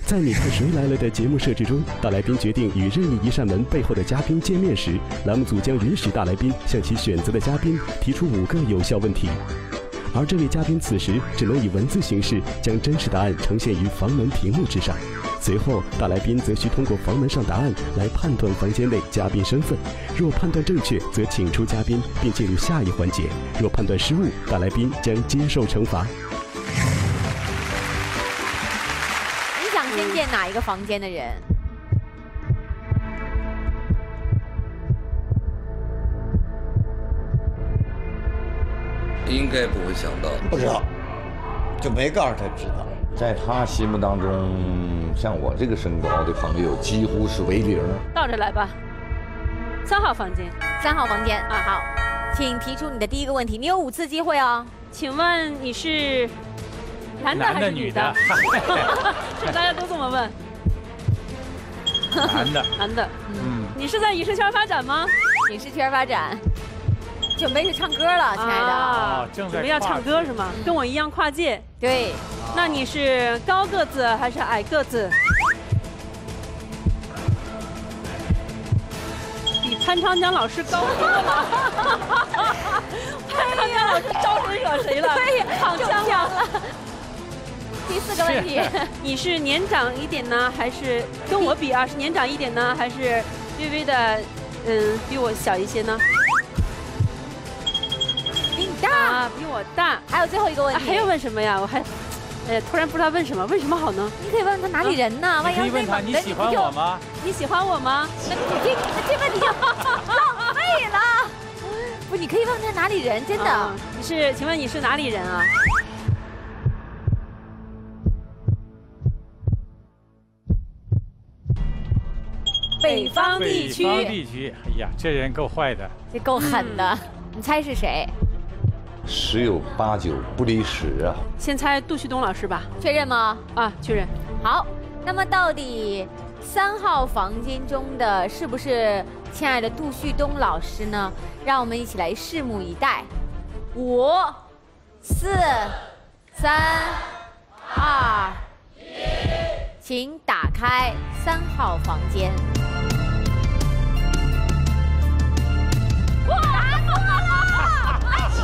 在你看谁来了的节目设置中，大来宾决定与任意一扇门背后的嘉宾见面时，栏目组将允许大来宾向其选择的嘉宾提出5个有效问题，而这位嘉宾此时只能以文字形式将真实答案呈现于房门屏幕之上。随后，大来宾则需通过房门上答案来判断房间内嘉宾身份。若判断正确，则请出嘉宾并进入下一环节；若判断失误，大来宾将接受惩罚。 你想先见哪一个房间的人？ 应该不会想到， 不知道，就没告诉他知道。 在他心目当中，像我这个身高的朋友几乎是为0。 倒着来吧。3号房间 ，3号房间啊，好，请提出你的第一个问题，你有5次机会哦。 请问你是男的还是女的？大家都这么问。 男的。 男的。你是在影视圈发展吗？ 影视圈发展。准备去唱歌了，亲爱的。 啊，准备要唱歌是吗？跟我一样跨界。 对。 那你是高个子还是矮个子？比潘长江老师高多了。潘长江老师招谁惹谁了？ 对， 躺枪了。第4个问题， 你是年长一点呢，还是跟我比啊？是年长一点呢，还是略微的比我小一些呢？ 比你大， 比我大。 还有最后一个问题， 还要问什么呀？我还，突然不知道问什么，问什么好呢？ 你可以问他哪里人呢？万一可以问他你喜欢我吗？ 你喜欢我吗？ 那你这问题就浪费了。不，你可以问他哪里人，真的。 请问你是哪里人啊？北方地区。 北方地区，哎呀，这人够坏的， 这够狠的。你猜是谁 ？10有8九不离10啊。 先猜杜旭东老师吧。 确认吗？ 啊，确认。 好，那么到底3号房间中的是不是亲爱的杜旭东老师呢？让我们一起来拭目以待。5、4、3、2、1，请打开3号房间。哇！答错了！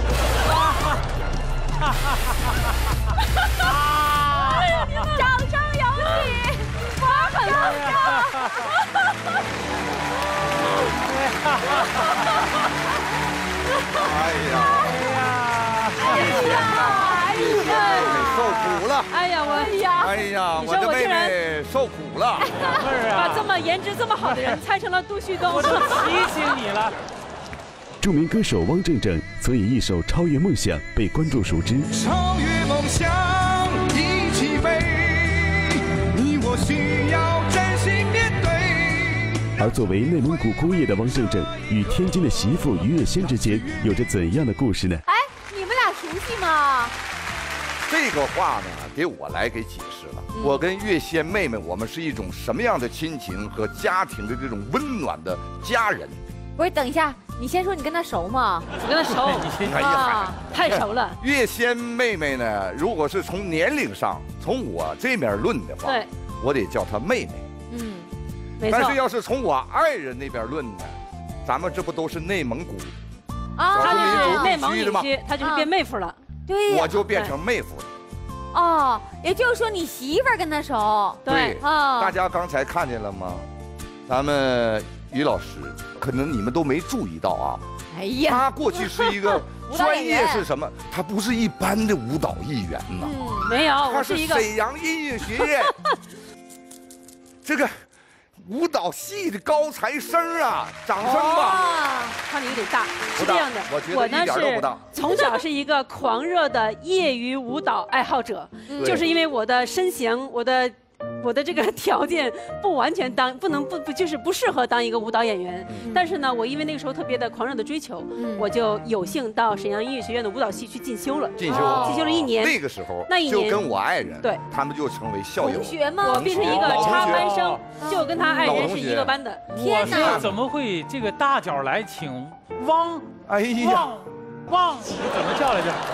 哎呀，掌声有请王刚刚！ 哎呀！受苦了！ 哎呀， 我的妹妹受苦了！ 把这么颜值这么好的人猜成了杜旭东， 我都提醒你了。 著名歌手汪正正曾以一首《超越梦想》被观众熟知。 超越梦想，一起飞，你我需要真心面对。 而作为内蒙古姑爷的汪正正与天津的媳妇于月仙之间有着怎样的故事呢？ 哎，你们俩熟悉吗？ 这个话呢，给我来给解释了。我跟月仙妹妹，我们是一种什么样的亲情和家庭的这种温暖的家人。 不是，等一下，你先说你跟他熟吗？ 我跟他熟， 哎呀， 太熟了。 月仙妹妹呢，如果是从年龄上，从我这面论的话， 对， 我得叫她妹妹。 没错。 但是要是从我爱人那边论呢，咱们这不都是内蒙古他就是内蒙地区，他就是变妹夫了。 对， 我就变成妹夫了。 哦，也就是说你媳妇儿跟他熟。 对，大家刚才看见了吗？咱们于老师，可能你们都没注意到啊。 哎呀， 他过去是一个专业是什么？他不是一般的舞蹈艺员呐。 没有， 他是沈阳音乐学院这个舞蹈系的高材生啊！掌声吧！ 看你有点大，是这样的。 我呢是从小是一个狂热的业余舞蹈爱好者，就是因为我的身形，我的这个条件不完全就是不适合当一个舞蹈演员。但是呢，我因为那个时候特别的狂热的追求，我就有幸到沈阳音乐学院的舞蹈系去进修了。进修了1年。 那个时候， 那一年就跟我爱人， 对， 他们就成为校友。 同学吗？ 我变成一个插班生，就跟他爱人是一个班的。 天哪！怎么会这个大脚来请汪？ 哎呀， 汪，你怎么叫来着？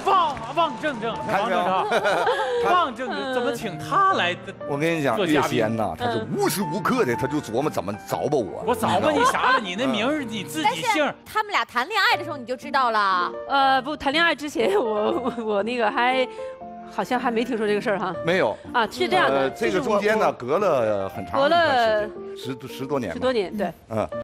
汪正正，汪正正怎么请他来的？ 我跟你讲，岳仙呐，他是无时无刻的他就琢磨怎么找吧我。 我找吧你啥了？你那名儿你自己姓。 他们俩谈恋爱的时候你就知道了？ 不，谈恋爱之前我那个好像还没听说这个事儿哈。 没有啊，是这样的， 这个中间呢隔了很长一段时间，10多年吧。 10多年，对。 嗯。